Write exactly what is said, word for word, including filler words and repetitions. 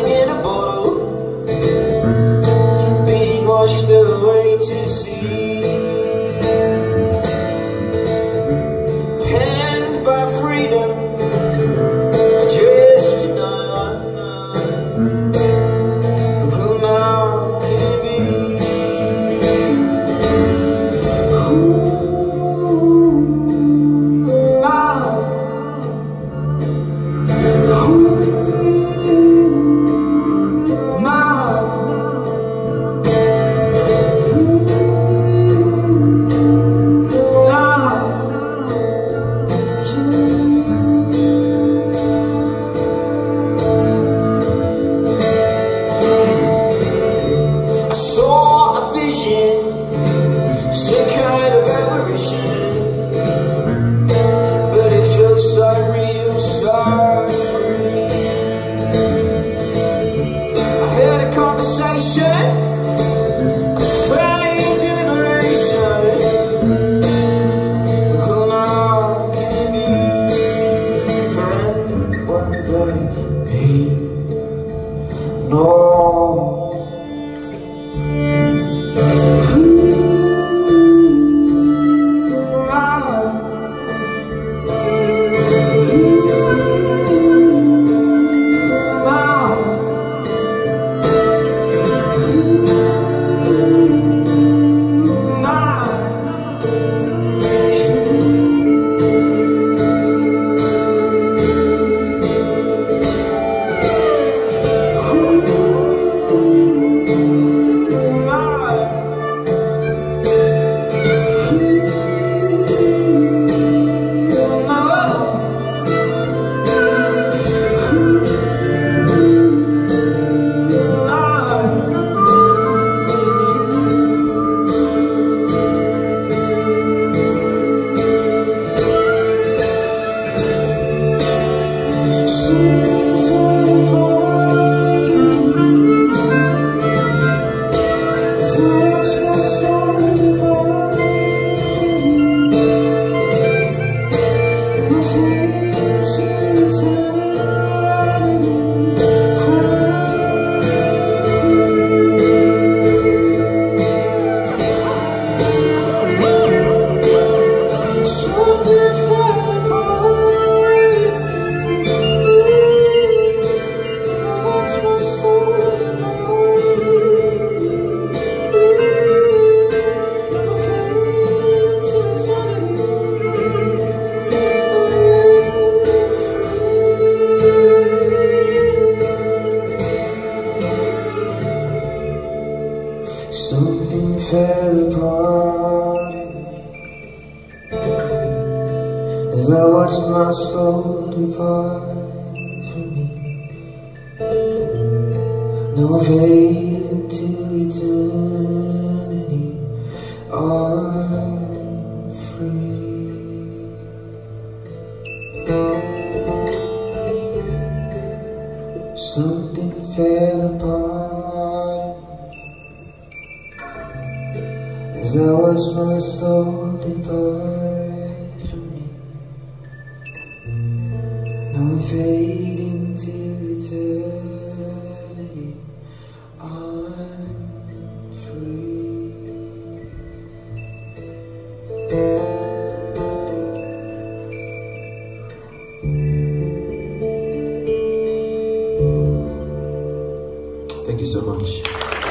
lying in a bottle, being washed away to sea, penned by freedom, just denied. For who now can it be? Who now? Who some kind of apparition, but it felt so real, so free. I had a conversation, I felt liberation. But who now can it be for anyone but me? No. Something fell apart in me as I watched my soul depart from me. Now I fade into eternity. I'm free. Something fell apart as I watch my soul depart from me. Now I fade into eternity. I'm free. Thank you so much.